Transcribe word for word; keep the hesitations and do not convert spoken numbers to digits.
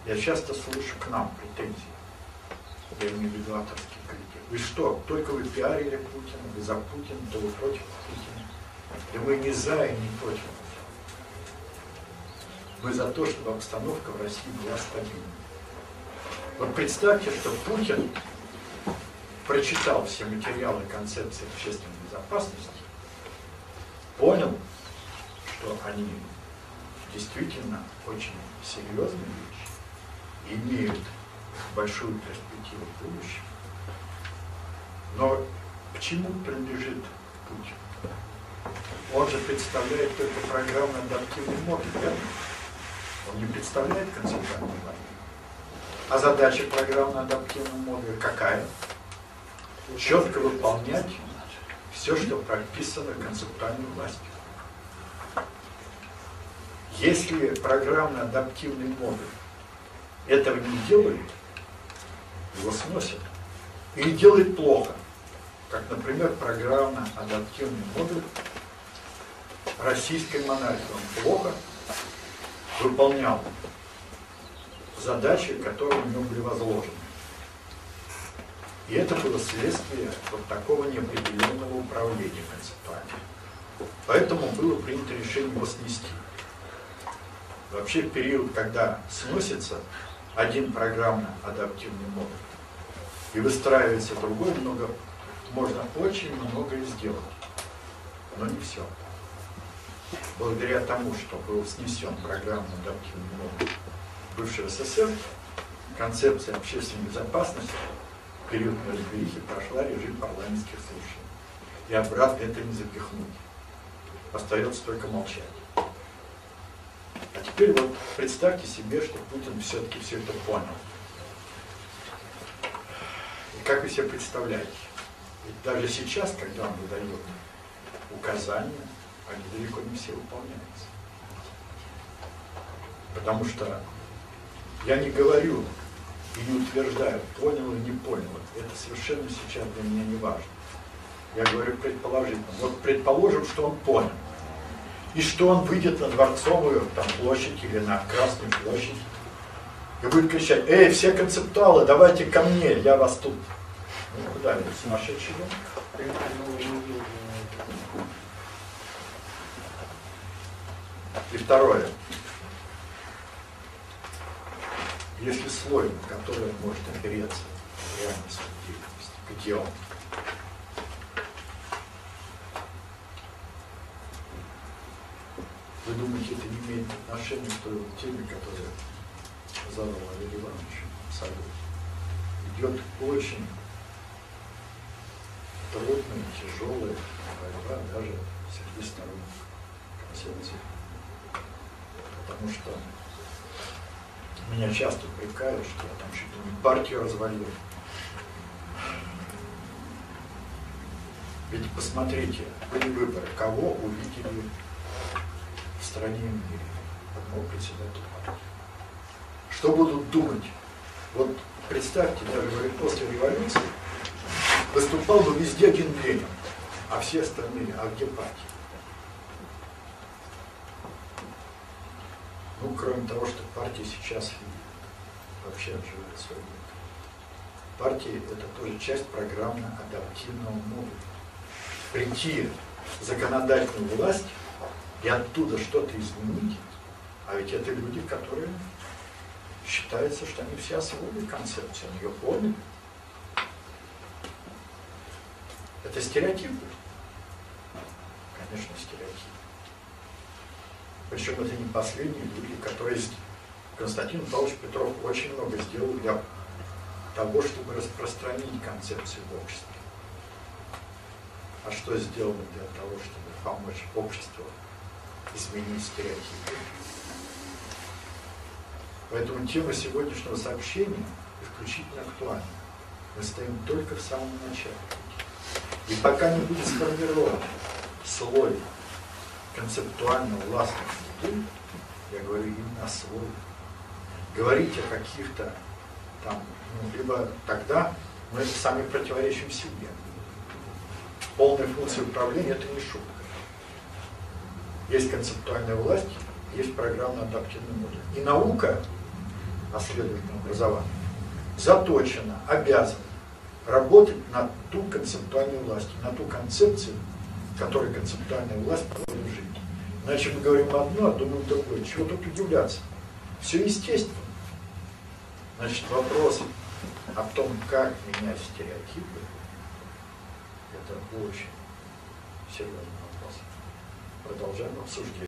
Я часто слышу к нам претензии. Я имею в виду авторский коллектив. Вы что, только вы пиарили Путина, вы за Путина, то вы против Путина. Да мы не за и не против. Мы за то, чтобы обстановка в России была стабильной. Вот представьте, что Путин прочитал все материалы концепции общественной безопасности, понял, что они действительно очень серьезные вещи, имеют большую перспективу в будущем. Но к чему принадлежит Путин? Он же представляет только программно-адаптивный модуль, верно? Он не представляет концептуальный модуль. А задача программно-адаптивного модуля какая? Четко выполнять все, что прописано концептуальной властью. Если программно-адаптивный модуль этого не делает, его сносят. Или делает плохо, как, например, программно-адаптивный модуль российской монархии. Он плохо выполнял задачи, которые у него были возложены. И это было следствие вот такого неопределенного управления концептуальным. Поэтому было принято решение его снести. Вообще, в период, когда сносится один программно-адаптивный модуль и выстраивается другой, много, можно очень многое сделать, но не все. Благодаря тому, что был снесен программно-адаптивный модуль бывшего СССР, концепция общественной безопасности в период неразберихи прошла режим парламентских слушаний. И обратно это не запихнуть. Остается только молчать. А теперь вот представьте себе, что Путин все-таки все это понял. И как вы себе представляете? Ведь даже сейчас, когда он выдает указания, они далеко не все выполняются. Потому что я не говорю и не утверждаю, понял или не понял. Это совершенно сейчас для меня не важно. Я говорю предположительно. Вот предположим, что он понял. И что он выйдет на Дворцовую там, площадь или на Красную площадь и будет кричать: эй, все концептуалы, давайте ко мне, я вас тут. Ну куда это, сумасшедший дом? И второе. Если слой, на который он может опереться в реальной своей деятельности, где он? Вы думаете, это не имеет отношения к той теме, которую задал Олег Иванович Сагов? Идет очень трудная, тяжелая борьба даже среди сторонников концепции. Потому что меня часто упрекают, что я там чуть ли не партию развалил. Ведь посмотрите, были выборы, кого увидели в стране и мире, одного председателя партии. Что будут думать? Вот представьте, даже говорит, после революции выступал бы везде один Ленин, а все остальные, а где партия? Ну, кроме того, что партия сейчас вообще отживает свой век. Партия – это тоже часть программно-адаптивного модуля. Прийти в законодательную власть и оттуда что-то изменить, а ведь это люди, которые считается, что они все освоили концепцию, они ее поняли. Это стереотипы? Конечно, стереотипы. Причем это не последние люди, которые... Константин Павлович Петров очень много сделал для того, чтобы распространить концепцию в обществе. А что сделано для того, чтобы помочь обществу изменить стереотипы? Поэтому тема сегодняшнего сообщения исключительно актуальна. Мы стоим только в самом начале. И пока не будет сформирован слой концептуально властных структур, я говорю именно о слое, говорить о каких-то там, ну, либо тогда мы сами противоречим себе. Полная функция управления – это не шутка. Есть концептуальная власть, есть программно-адаптивный модуль. И наука осведомительного образования, заточена, обязана работать на ту концептуальную власть, на ту концепцию, которую концептуальная власть проводит в жизни. Иначе мы говорим одно, а думаем другое. Чего тут удивляться? Все естественно. Значит, вопрос о том, как менять стереотипы, это очень серьезный вопрос. Продолжаем обсуждение.